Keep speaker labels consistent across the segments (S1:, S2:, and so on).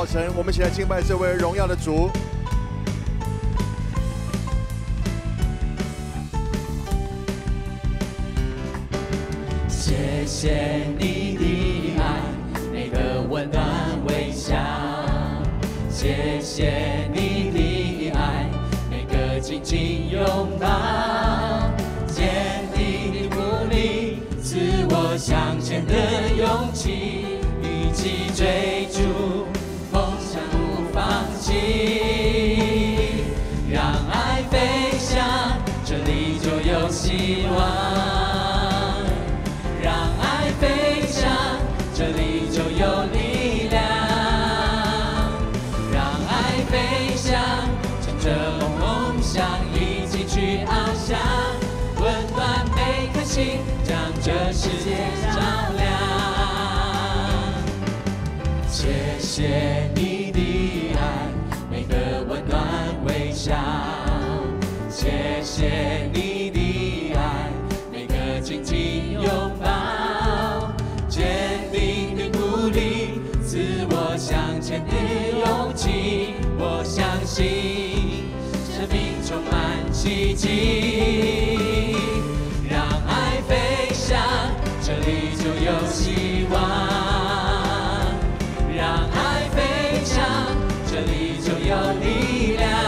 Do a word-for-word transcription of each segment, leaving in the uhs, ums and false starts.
S1: 早晨，我们一起来敬拜这位荣耀的主。
S2: 谢谢你的爱，每个温暖微笑。谢谢你的爱，每个紧紧拥抱。坚定的鼓励，赐我向前的勇气。一起追逐梦想不放弃，让爱飞翔，这里就有希望。让爱飞翔，这里就有力量。让爱飞翔，乘着梦想一起去翱翔，温暖每颗心，将这世界照亮。谢谢你的爱，每个温暖微笑。谢谢你的爱，每个紧紧拥抱。坚定的鼓励，赐我向前的勇气。我相信生命充满奇迹。让爱飞翔，这里就有希望。让爱飞翔，这里就有力量。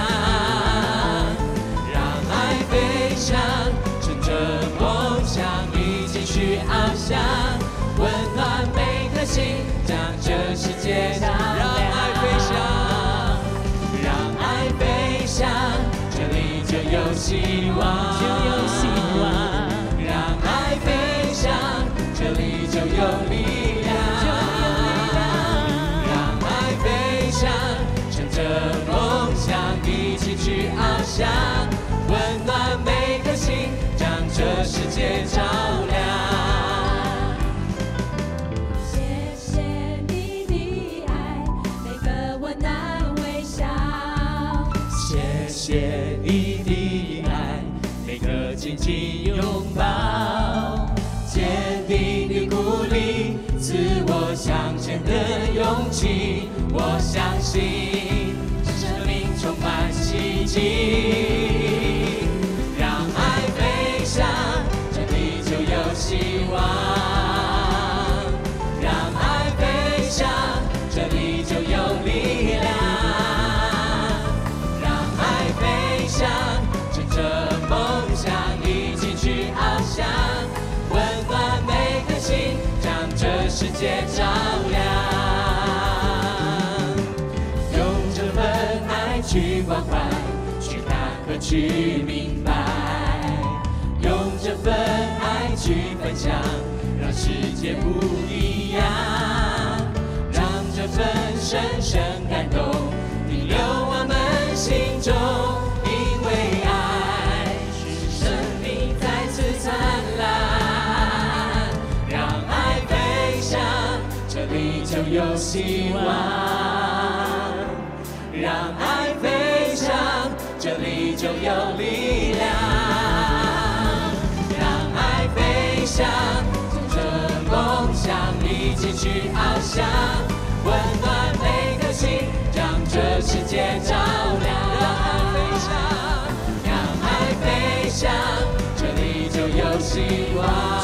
S2: 让爱飞翔，乘着梦想一起去翱翔，温暖每颗心，将这世界照亮。让爱飞翔，让爱飞翔，这里就有希望，就有希望。让爱飞翔，这里就有力量。乘着梦想一起去翱翔，温暖每颗心，将这世界照亮。
S3: 谢谢你的爱，每个温暖微笑。
S2: 谢谢你的爱，每个紧紧拥抱。坚定的鼓励，赐我向前的勇气。我相信生命充满奇迹。让爱飞翔，这里就有希望。让爱飞翔，这里就有力量。让爱飞翔，乘着梦想一起去翱翔，温暖每颗心，将这世界照亮。去关怀，去看和去明白，用这份爱去分享，让世界不一样。让这份深深感动停留我们心中，因为爱使生命再次灿烂。让爱飞翔，这里就有希望。让爱飞翔，这里就有力量。让爱飞翔，乘着梦想一起去翱翔，温暖每颗心，将这世界照亮。让爱飞翔，让爱飞翔，这里就有希望。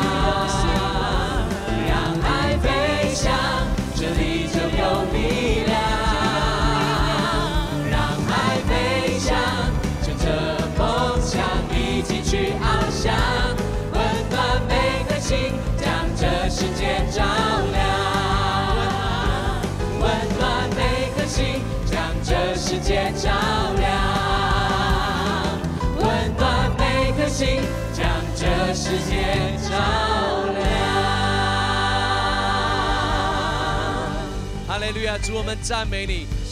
S2: 让爱飞翔，这里就有力量。一起去翱翔，温暖每颗心，将这世界照亮。温暖每颗心，将这世界照亮。温暖每颗心，将这世界照亮。
S4: 哈利路亚！主，我们赞美你，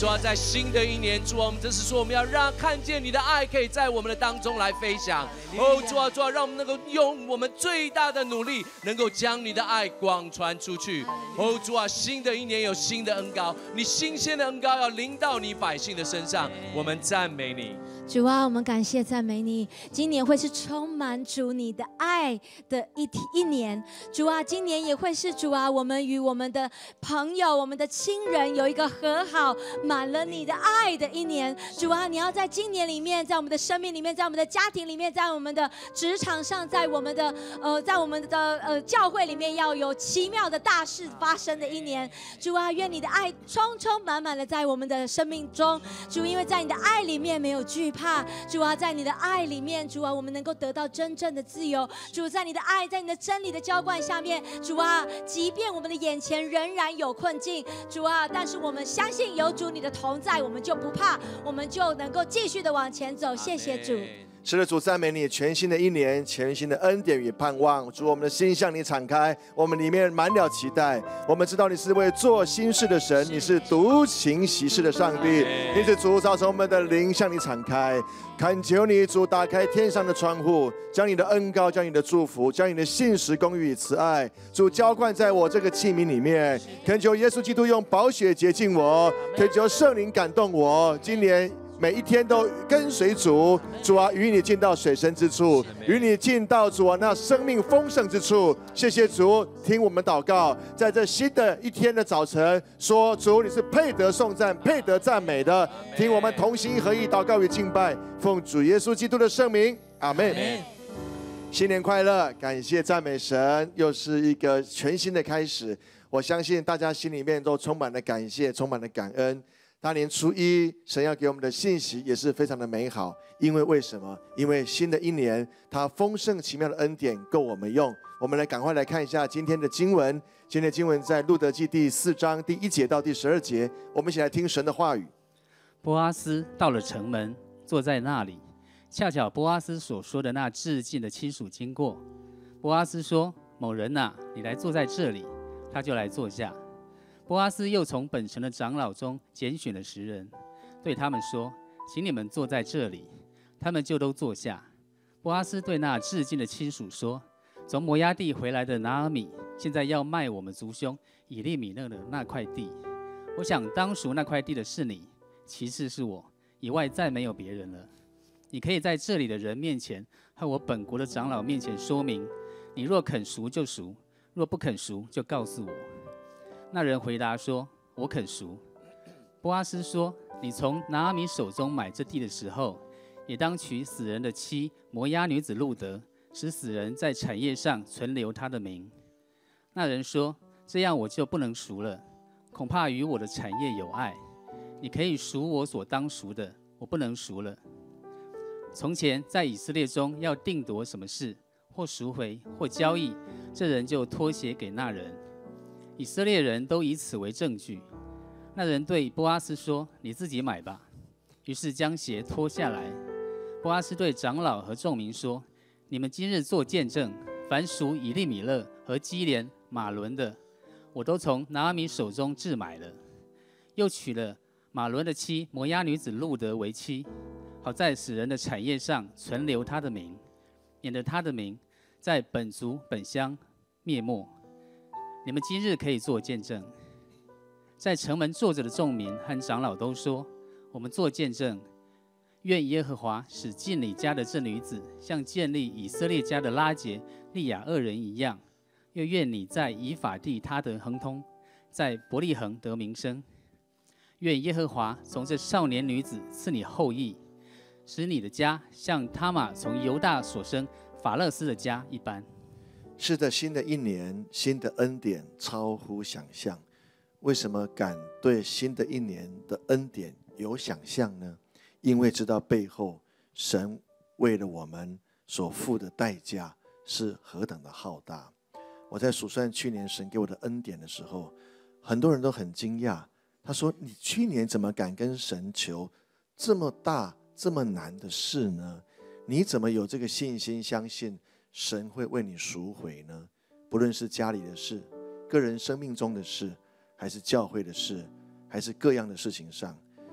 S2: 主啊，在新的一年，主啊，我们真是说，我们要让看见你的爱可以在我们的当中来飞翔。哦，主啊，主啊，让我们能够用我们最大的努力，能够将你的爱广传出去。哦，主啊，新的一年有新的恩膏，你新鲜的恩膏要临到你百姓的身上，我们赞美你。
S3: 主啊，我们感谢赞美你，今年会是充满主你的爱的一一年。主啊，今年也会是主啊，我们与我们的朋友、我们的亲人有一个和好，满了你的爱的一年。主啊，你要在今年里面，在我们的生命里面，在我们的家庭里面，在我们的职场上，在我们的呃，在我们的呃教会里面，要有奇妙的大事发生的一年。主啊，愿你的爱充充满满的在我们的生命中。主，因为在你的爱里面没有惧怕。主啊，在你的爱里面，主啊，我们能够得到真正的自由。主，在你的爱，在你的真理的浇灌下面，主啊，即便我们的眼前仍然有困境，主啊，但是我们相信有主你的同在，我们就不怕，我们就能够继续的往前走。谢谢主。
S1: 是的，主赞美你，全新的一年，全新的恩典与盼望。主，我们的心向你敞开，我们里面满了期待。我们知道你是为做新事的神，你是独行其事的上帝。因此，主，造成我们的灵向你敞开，恳求你，主，打开天上的窗户，将你的恩膏，将你的祝福，将你的信实、公义与慈爱，主浇灌在我这个器皿里面。恳求耶稣基督用宝血洁净我，恳求圣灵感动我。今年每一天都跟随主，主啊，与你进到水深之处，与你进到主啊那生命丰盛之处。谢谢主，听我们祷告，在这新的一天的早晨，说主你是配得颂赞、配得赞美的。听我们同心合意祷告与敬拜，奉主耶稣基督的圣名，阿们。新年快乐！感谢赞美神，又是一个全新的开始。我相信大家心里面都充满了感谢，充满了感恩。大年初一，神要给我们的信息也是非常的美好，因为为什么？因为新的一年，他丰盛奇妙的恩典够我们用。我们来赶快来看一下今天的经文。今天的经文在路得记第四章第一节到第十二节，我们一起来听神的话语。
S4: 波阿斯到了城门，坐在那里，恰巧波阿斯所说的那至近的亲属经过。波阿斯说：“某人哪、啊，你来坐在这里。”他就来坐下。波阿斯又从本城的长老中拣选了十人，对他们说：“请你们坐在这里。”他们就都坐下。波阿斯对那至近的亲属说：“从摩押地回来的拿俄米，现在要卖我们族兄以利米勒的那块地。我想当赎那块地的是你，其次是我，以外再没有别人了。你可以在这里的人面前和我本国的长老面前说明，你若肯赎就赎，若不肯赎就告诉我。”那人回答说：“我肯赎。”波阿斯说：“你从拿俄米手中买这地的时候，也当娶死人的妻摩押女子路得，使死人在产业上存留他的名。”那人说：“这样我就不能赎了，恐怕与我的产业有碍。你可以赎我所当赎的，我不能赎了。”从前在以色列中要定夺什么事，或赎回，或交易，这人就托鞋给那人。以色列人都以此为证据。那人对波阿斯说：“你自己买吧。”于是将鞋脱下来。波阿斯对长老和众民说：“你们今日做见证，凡属以利米勒和基连、马伦的，我都从拿俄米手中置买了。又娶了马伦的妻摩押女子路得为妻，好在死人的产业上存留他的名，免得他的名在本族本乡灭没。你们今日可以做见证。”在城门坐着的众民和长老都说：“我们做见证，愿耶和华使近你家的这女子像建立以色列家的拉结、利亚二人一样，又愿你在以法地他得亨通，在伯利恒得名声。愿耶和华从这少年女子赐你后裔，使你的家像他玛从犹大所生法勒斯的家一般。”
S1: 是的，新的一年，新的恩典超乎想象。为什么敢对新的一年的恩典有想象呢？因为知道背后神为了我们所付的代价是何等的浩大。我在数算去年神给我的恩典的时候，很多人都很惊讶，他说：“你去年怎么敢跟神求这么大这么难的事呢？你怎么有这个信心相信神会为你赎回呢？不论是家里的事、个人生命中的事，还是教会的事，还是各样的事情上，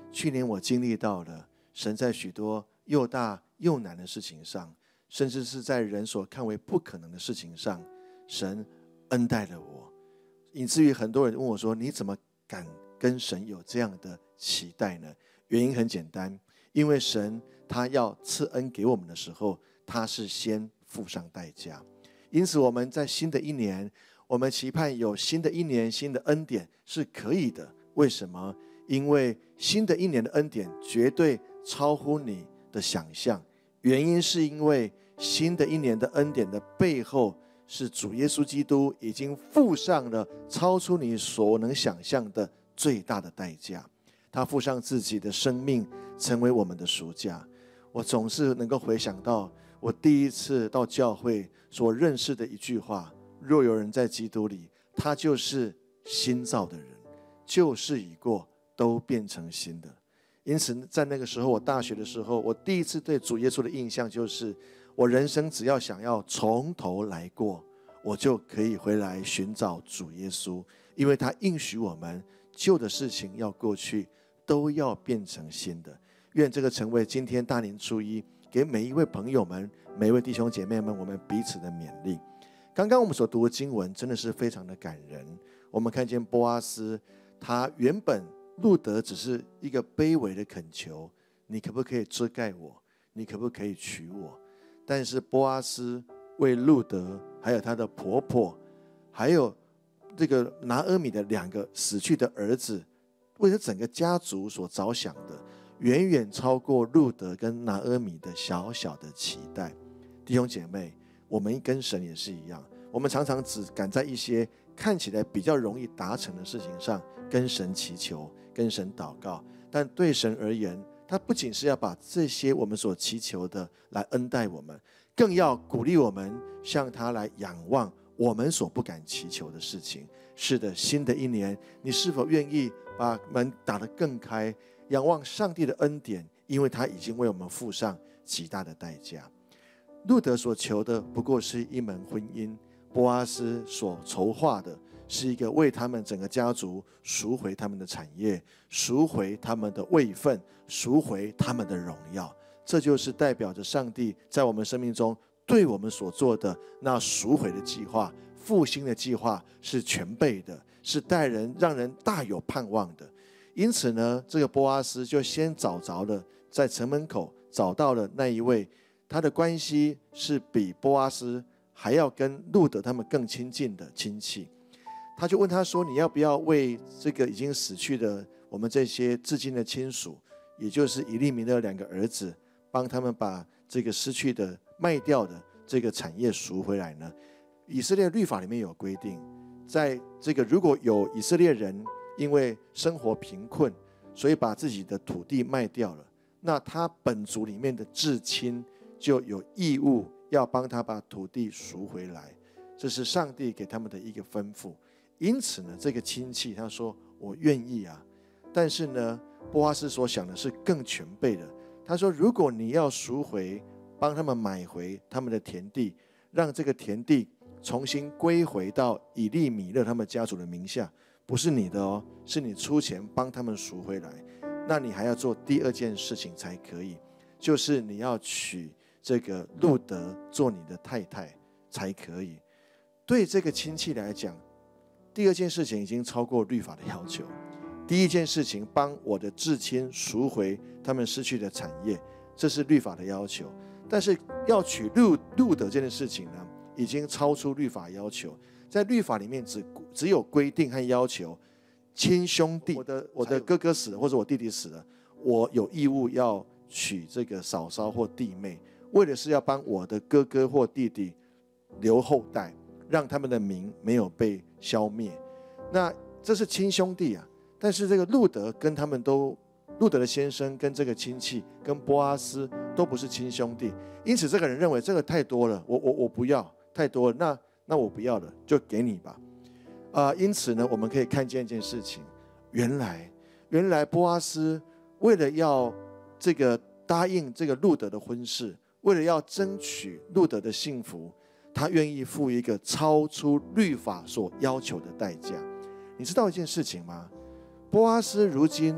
S1: 去年我经历到了神在许多又大又难的事情上，甚至是在人所看为不可能的事情上，神恩待了我，以至于很多人问我说，你怎么敢跟神有这样的期待呢？原因很简单，因为神他要赐恩给我们的时候，他是先付上代价。因此我们在新的一年，我们期盼有新的一年新的恩典是可以的。为什么？因为新的一年的恩典绝对超乎你的想象。原因是因为新的一年的恩典的背后，是主耶稣基督已经付上了超出你所能想象的最大的代价。他付上自己的生命，成为我们的赎价。我总是能够回想到我第一次到教会所认识的一句话，若有人在基督里，他就是新造的人，旧事已过，都变成新的。因此在那个时候，我大学的时候，我第一次对主耶稣的印象就是，我人生只要想要从头来过，我就可以回来寻找主耶稣，因为他应许我们旧的事情要过去，都要变成新的。愿这个成为今天大年初一给每一位朋友们、每一位弟兄姐妹们，我们彼此的勉励。刚刚我们所读的经文真的是非常的感人。我们看见波阿斯，他原本路得只是一个卑微的恳求，你可不可以遮盖我？你可不可以娶我？但是波阿斯为路得，还有他的婆婆，还有这个拿俄米的两个死去的儿子，为了整个家族所着想的，远远超过路得跟拿俄米的小小的期待。弟兄姐妹，我们跟神也是一样，我们常常只敢在一些看起来比较容易达成的事情上跟神祈求，跟神祷告，但对神而言，他不仅是要把这些我们所祈求的来恩待我们，更要鼓励我们向他来仰望我们所不敢祈求的事情。是的，新的一年，你是否愿意把门打得更开，仰望上帝的恩典，因为他已经为我们付上极大的代价。路得所求的不过是一门婚姻，波阿斯所筹划的是一个为他们整个家族赎回他们的产业，赎回他们的位分，赎回他们的荣耀。这就是代表着上帝在我们生命中对我们所做的那赎回的计划、复兴的计划，是全备的，是带人让人大有盼望的。因此呢，这个波阿斯就先找着了，在城门口找到了那一位，他的关系是比波阿斯还要跟路得他们更亲近的亲戚。他就问他说，你要不要为这个已经死去的我们这些至亲的亲属，也就是以利米的两个儿子，帮他们把这个失去的卖掉的这个产业赎回来呢？以色列律法里面有规定，在这个如果有以色列人因为生活贫困，所以把自己的土地卖掉了，那他本族里面的至亲就有义务要帮他把土地赎回来，这是上帝给他们的一个吩咐。因此呢，这个亲戚他说我愿意啊，但是呢，波阿斯所想的是更全备的。他说，如果你要赎回，帮他们买回他们的田地，让这个田地重新归回到以利米勒他们家族的名下，不是你的哦，是你出钱帮他们赎回来。那你还要做第二件事情才可以，就是你要娶这个路得做你的太太才可以。对这个亲戚来讲，第二件事情已经超过律法的要求。第一件事情，帮我的至亲赎回他们失去的产业，这是律法的要求。但是要娶路路得这件事情呢，已经超出律法要求。在律法里面只只有规定和要求，亲兄弟，我的我的哥哥死了或者我弟弟死了，我有义务要娶这个嫂嫂或弟妹，为的是要帮我的哥哥或弟弟留后代，让他们的名没有被消灭。那这是亲兄弟啊，但是这个路得跟他们都，路得的先生跟这个亲戚跟波阿斯都不是亲兄弟，因此这个人认为这个太多了，我我我不要，太多了，那那我不要了，就给你吧。啊、呃，因此呢，我们可以看见一件事情，原来原来波阿斯为了要这个答应这个路得的婚事，为了要争取路得的幸福，他愿意付一个超出律法所要求的代价。你知道一件事情吗？波阿斯如今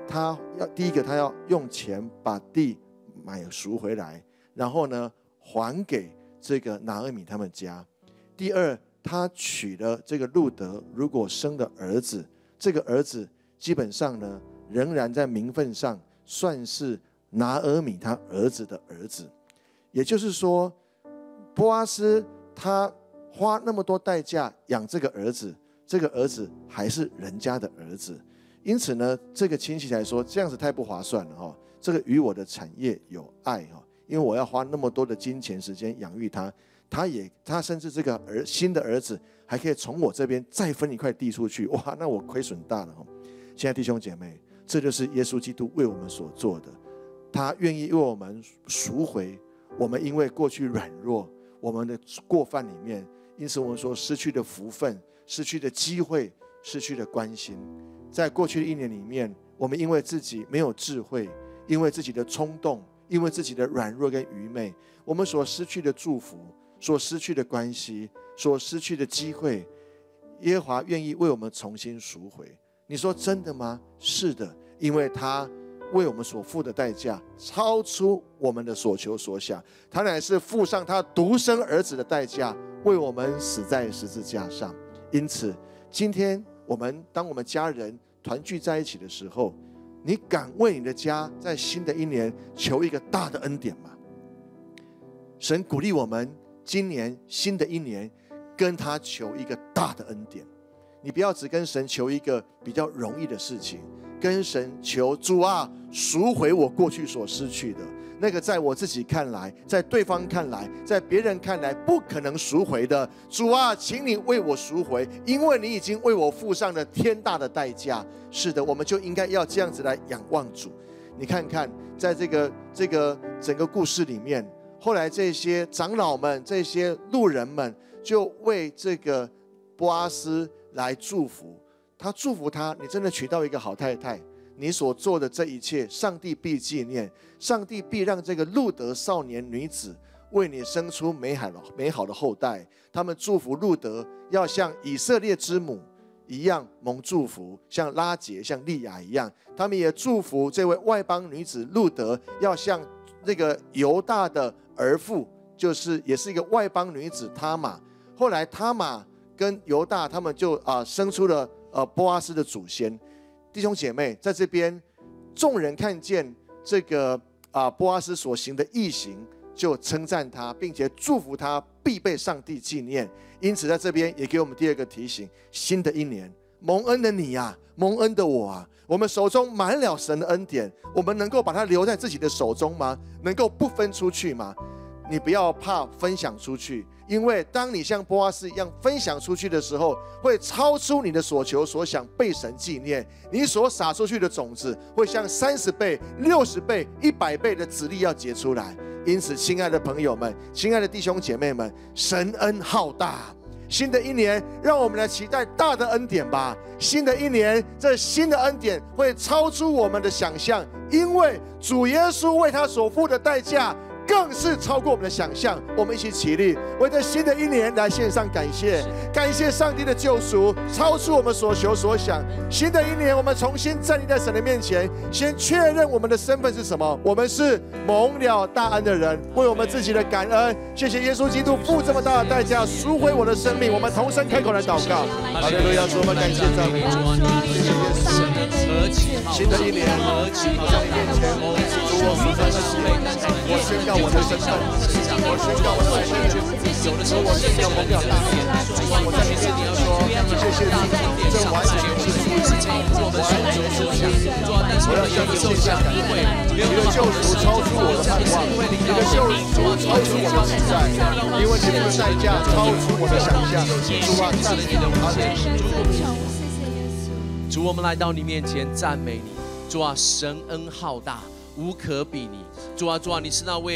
S1: 他要第一个，他要用钱把地买赎回来，然后呢还给这个拿俄米他们家。第二，他娶了这个路得，如果生的儿子，这个儿子基本上呢仍然在名分上算是拿俄米他儿子的儿子。也就是说，波阿斯他花那么多代价养这个儿子，这个儿子还是人家的儿子。因此呢，这个亲戚来说，这样子太不划算了哈。这个与我的产业有碍哈，因为我要花那么多的金钱时间养育他，他也他甚至这个儿新的儿子还可以从我这边再分一块地出去，哇，那我亏损大了哈。现在弟兄姐妹，这就是耶稣基督为我们所做的，他愿意为我们赎回我们因为过去软弱我们的过犯里面，因此我们说失去的福分、失去的机会、失去的关心。在过去的一年里面，我们因为自己没有智慧，因为自己的冲动，因为自己的软弱跟愚昧，我们所失去的祝福，所失去的关系，所失去的机会，耶和华愿意为我们重新赎回。你说真的吗？是的，因为他为我们所付的代价超出我们的所求所想，他乃是付上他独生儿子的代价，为我们死在十字架上。因此今天我们当我们家人团聚在一起的时候，你敢为你的家在新的一年求一个大的恩典吗？神鼓励我们今年新的一年跟他求一个大的恩典。你不要只跟神求一个比较容易的事情，跟神求主啊，赎回我过去所失去的那个，在我自己看来，在对方看来，在别人看来不可能赎回的，主啊，请你为我赎回，因为你已经为我付上了天大的代价。是的，我们就应该要这样子来仰望主。你看看在这个这个整个故事里面，后来这些长老们、这些路人们就为这个波阿斯来祝福他，祝福他，你真的娶到一个好太太，你所做的这一切，上帝必纪念，上帝必让这个路得少年女子为你生出美好的美好的后代。他们祝福路得要像以色列之母一样蒙祝福，像拉结、像利亚一样。他们也祝福这位外邦女子路得要像这个犹大的儿妇，就是也是一个外邦女子他玛。后来他玛跟犹大他们就啊、呃、生出了呃波阿斯的祖先。弟兄姐妹，在这边众人看见这个啊、呃、波阿斯所行的义行，就称赞他，并且祝福他必被上帝纪念。因此在这边也给我们第二个提醒，新的一年蒙恩的你啊，蒙恩的我啊，我们手中满了神的恩典，我们能够把它留在自己的手中吗？能够不分出去吗？你不要怕分享出去，因为当你像波阿斯一样分享出去的时候，会超出你的所求所想，被神纪念。你所撒出去的种子会像三十倍、六十倍、一百倍的子粒要结出来。因此亲爱的朋友们，亲爱的弟兄姐妹们，神恩浩大，新的一年让我们来期待大的恩典吧。新的一年，这新的恩典会超出我们的想象，因为主耶稣为他所付的代价更是超过我们的想象。我们一起起立，为这新的一年来献上感谢，感谢上帝的救赎超出我们所求所想。新的一年，我们重新站立在神的面前，先确认我们的身份是什么。我们是蒙了大恩的人，为我们自己的感恩。谢谢耶稣基督付这么大的代价赎回我的生命。我们同声开口来祷告。哈利路亚！主，我们感谢赞美主，谢谢耶稣。新的一年，在你面前，主，我所在的喜乐，我宣告我的身份，我宣告我的身份，主，我宣告蒙了大恩。我在你面前说，谢谢你，这完全是出于我们所求所想。我要向你献下感恩，你的救赎超出我的盼望，你的救赎超出我的期待，因为你的代价超出我的想象。主啊，赞美你，阿门。
S2: 主，我们来到你面前赞美你。主啊，神恩浩大，无可比拟。主啊，主啊，你是那位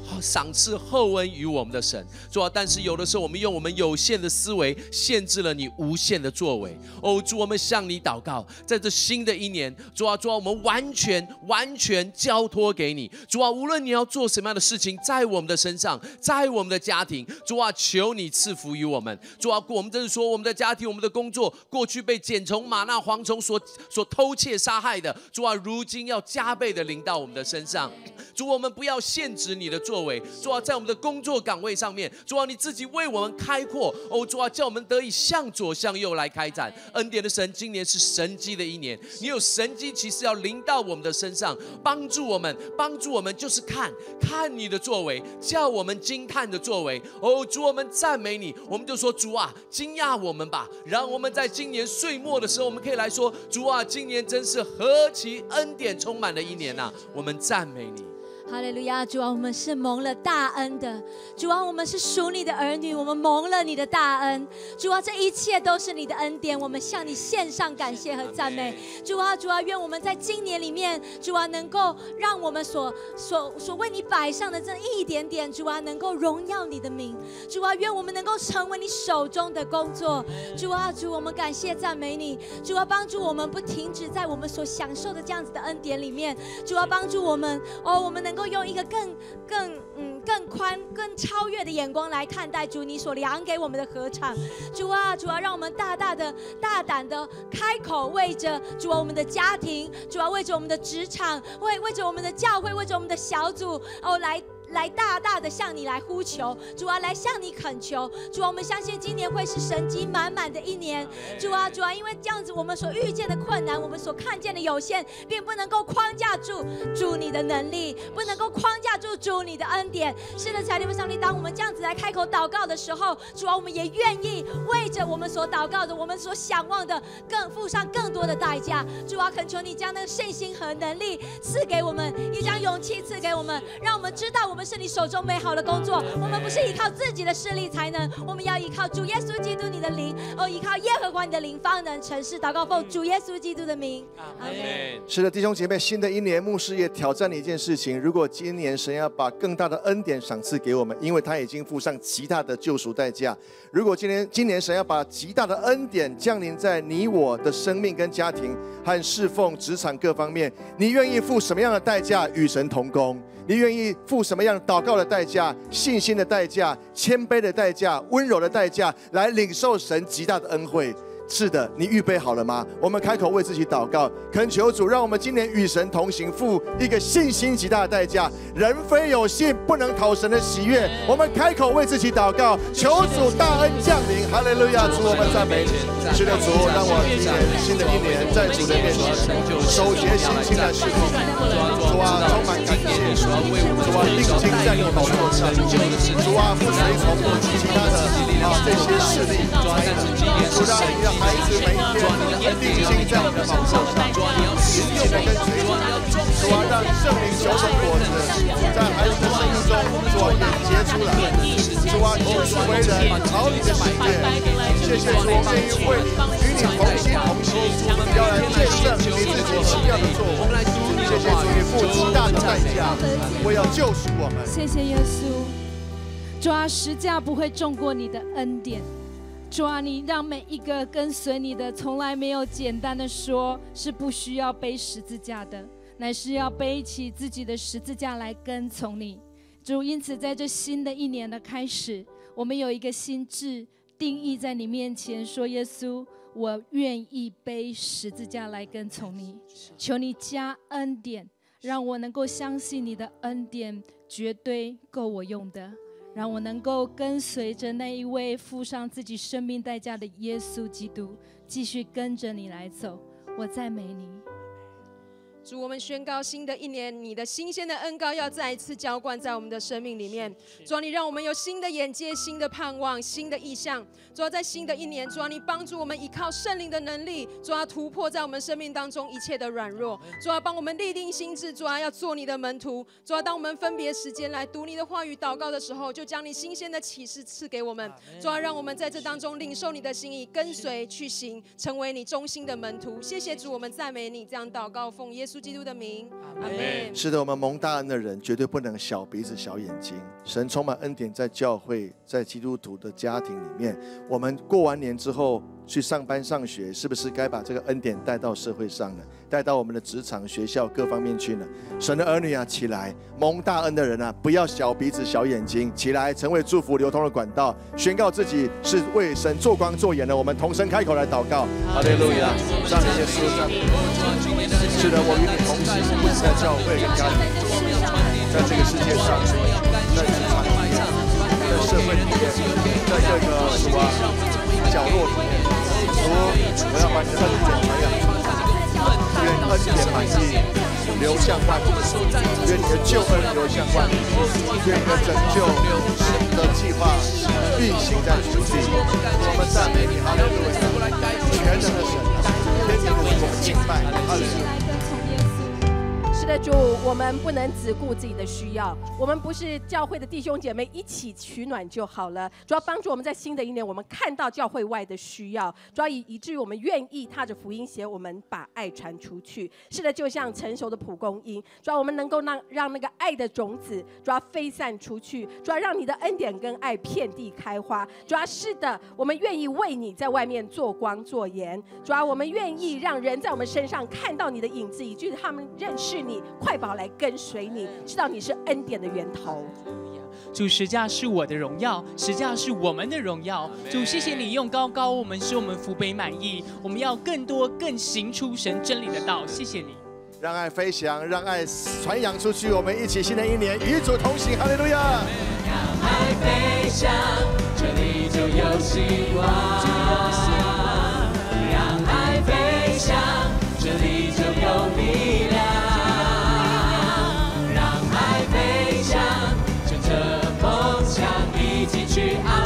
S2: 赏赐厚恩于我们的神。主啊，但是有的时候我们用我们有限的思维限制了你无限的作为。哦，主，我们向你祷告，在这新的一年，主啊，主啊，我们完全完全交托给你。主啊，无论你要做什么样的事情，在我们的身上，在我们的家庭，主啊，求你赐福于我们。主啊，我们真是说，我们的家庭、我们的工作，过去被茧虫、马纳、蝗虫所所偷窃杀害的，主啊，如今要加倍的临到我们的身上。主，我们不要限制你的作为。主啊，在我们的工作岗位上面，主啊，你自己为我们开阔。哦，主啊，叫我们得以向左向右来开展。恩典的神，今年是神迹的一年，你有神迹奇事要临到我们的身上，帮助我们，帮助我们，就是看看你的作为，叫我们惊叹的作为。哦，主，我们赞美你，我们就说，主啊，惊讶我们吧，让我们在今年岁末的时候，我们可以来说，主啊，今年真是何其恩典充满的一年啊！我们赞美你。
S3: 哈利路亚！主啊，我们是蒙了大恩的。主啊，我们是属你的儿女，我们蒙了你的大恩。主啊，这一切都是你的恩典，我们向你献上感谢和赞美。主啊，主啊，愿我们在今年里面，主啊，能够让我们所所所为你摆上的这一点点，主啊，能够荣耀你的名。主啊，愿我们能够成为你手中的工作。主啊，主，我们感谢赞美你。主啊，帮助我们不停止在我们所享受的这样子的恩典里面。主啊，帮助我们哦，我们能够用一个更更嗯更宽、更超越的眼光来看待主你所量给我们的禾场。主啊，主啊，让我们大大的、大胆的开口，为着主啊我们的家庭，主啊为着我们的职场，为为着我们的教会，为着我们的小组哦来。来大大的向你来呼求，主啊，来向你恳求，主啊，我们相信今年会是神迹满满的一年，主啊，主啊，因为这样子，我们所遇见的困难，我们所看见的有限，并不能够框架住主你的能力，不能够框架住主你的恩典。是的，亲爱的上帝，当我们这样子来开口祷告的时候，主啊，我们也愿意为着我们所祷告的，我们所想望的，更付上更多的代价。主啊，恳求你将那个信心和能力赐给我们，也将勇气赐给我们，让我们知道我们是你手中美好的工作，我们不是依靠自己的势力才能，我们要依靠主耶稣基督你的灵，哦，依靠耶和华你的灵方能成事。祷告奉主耶稣基督的名，阿们。
S1: 是的，弟兄姐妹，新的一年，牧师也挑战你一件事情：如果今年神要把更大的恩典赏赐给我们，因为他已经付上极大的救赎代价。如果今年今年神要把极大的恩典降临在你我的生命跟家庭和侍奉、职场各方面，你愿意付什么样的代价与神同工？你愿意付什么样祷告的代价、信心的代价、谦卑的代价、温柔的代价，来领受神极大的恩惠？是的，你预备好了吗？我们开口为自己祷告，恳求主，让我们今年与神同行，付一个信心极大的代价。人非有信，不能讨神的喜悦。我们开口为自己祷告，求主大恩降临。哈利路亚！主，我们赞美你。是的，主，让我今年新的一年在主的面前守节心清的侍奉。主啊，充满感谢。主啊，定睛在你宝座上。主啊，不随从过去其他的啊这些势力才能。主让你的孩子每一天定睛在你的宝座上，紧紧的跟随主。主啊，让圣灵球的果子在孩子的生命中主啊也结出来。主啊，行事为人讨你的喜悦。谢谢主，我们愿意为你与你同心同行，要来见证你自己奇妙的作为。谢谢主，你付极大的代价，为要救赎我们。
S5: 谢谢耶稣。主啊，十架不会重过你的恩典。主啊，你让每一个跟随你的，从来没有简单的说是不需要背十字架的，乃是要背起自己的十字架来跟从你。主，因此在这新的一年的开始，我们有一个心志定义在你面前，说耶稣，我愿意背十字架来跟从你。求你加恩典，让我能够相信你的恩典绝对够我用的，让我能够跟随着那一位付上自己生命代价的耶稣基督，继续跟着你来走。我赞美你。
S6: 主，我们宣告新的一年，你的新鲜的恩膏要再一次浇灌在我们的生命里面。主啊，你让我们有新的眼界、新的盼望、新的意向。主啊，在新的一年，主啊，你帮助我们依靠圣灵的能力，主啊，突破在我们生命当中一切的软弱。主啊，帮我们立定心志，主啊，要做你的门徒。主啊，当我们分别时间来读你的话语、祷告的时候，就将你新鲜的启示赐给我们。主啊，让我们在这当中领受你的心意，跟随去行，成为你忠心的门徒。谢谢主，我们赞美你。这样祷告，奉耶稣稣基督的名，阿门。
S1: 是的，我们蒙大恩的人绝对不能小鼻子小眼睛。神充满恩典，在教会，在基督徒的家庭里面，我们过完年之后去上班上学，是不是该把这个恩典带到社会上呢？带到我们的职场、学校各方面去呢？神的儿女啊，起来！蒙大恩的人啊，不要小鼻子小眼睛，起来，成为祝福流通的管道，宣告自己是为神做光做盐的。我们同声开口来祷告，哈利路亚！赞美耶稣，赞美耶稣。是的，我与你同行，不止在教会跟家庭，在这个世界上，在职场里面，在社会里面，在各个什么角落里面，主，我要把你的恩典传扬出去。愿恩典满意流向万民，愿你的救恩流向万民，愿你的拯救的计划运行在全地。我们赞美你，哈利路亚！全能的神，天地的主，我们敬拜你，哈利路亚！
S7: 是的，主，我们不能只顾自己的需要，我们不是教会的弟兄姐妹一起取暖就好了。主要帮助我们在新的一年，我们看到教会外的需要，主要以以至于我们愿意踏着福音鞋，我们把爱传出去。是的，就像成熟的蒲公英，主要我们能够让让那个爱的种子，主要飞散出去，主要让你的恩典跟爱遍地开花。主要是的，我们愿意为你在外面做光做盐。主要我们愿意让人在我们身上看到你的影子，以至于他们认识你。快跑来跟随你，知道你是恩典的源头。
S8: 主，十架是我的荣耀，十架是我们的荣耀。主，谢谢你用高高我们，使我们福杯满溢。我们要更多更行出神真理的道。谢谢你，
S1: 让爱飞翔，让爱传扬出去。我们一起新的一年与主同行，哈利路亚！
S2: 让爱飞翔，这里就有希望。让爱飞翔，这里就有力量。让爱飞翔，乘着梦想一起去翱